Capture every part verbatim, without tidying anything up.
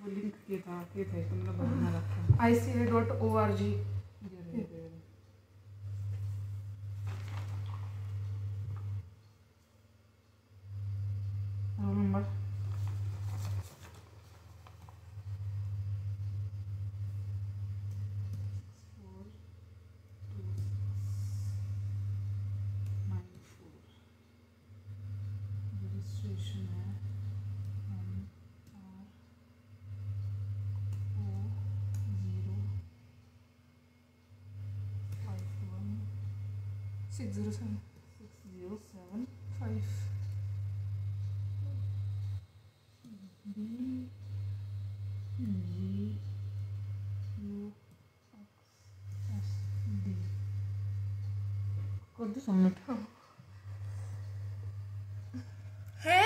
वो लिंक किया था किया था इसको मतलब बना रखा I C A dot O R G. Roll number registration है M R O zero five one six zero seven six zero seven five B G U X S D कर दो सबमिट। है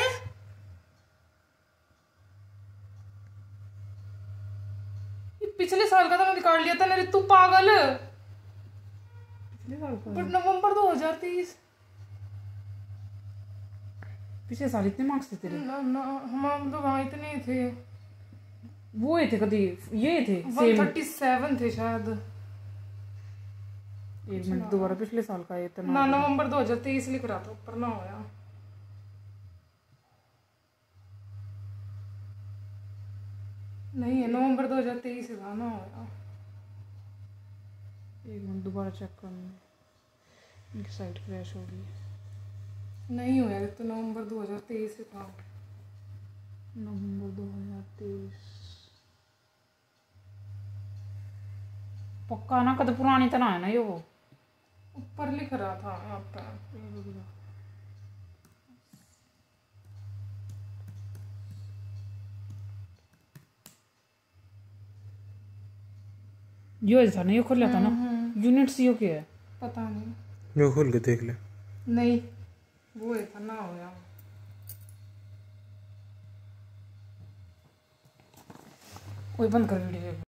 ये पिछले साल का तो मैंने निकाल लिया था ना तू पागल। पिछले साल का बट नवंबर दो हजार तेईस। पिछले साल इतने मार्क्स थे तेरे? ना ना हम तो वहाँ इतने थे, वो ये थे कभी ये थे वन थर्टी सेवन थे शायद। एक मिनट दोबारा पिछले साल का ये ना नवंबर दो हजार तेईस लिख रहा था ऊपर ना होया। नहीं है नवंबर दो हजार तेईस का ना होया। एक मिनट दोबारा चेक करना, इनकी साइट क्रैश हो गई। नहीं होया तो नवंबर दो हजार तेईस का। नवंबर दो हजार तेईस पक्का ना, कद पुरानी तरह है ना ये, वो ऊपर लिख रहा था यहाँ पे। यो था ना, ये खोल था ना यूनिट सी के है, पता नहीं जो खोल के देख ले। नहीं वो है था ना होया। कोई बंद कर वीडियो।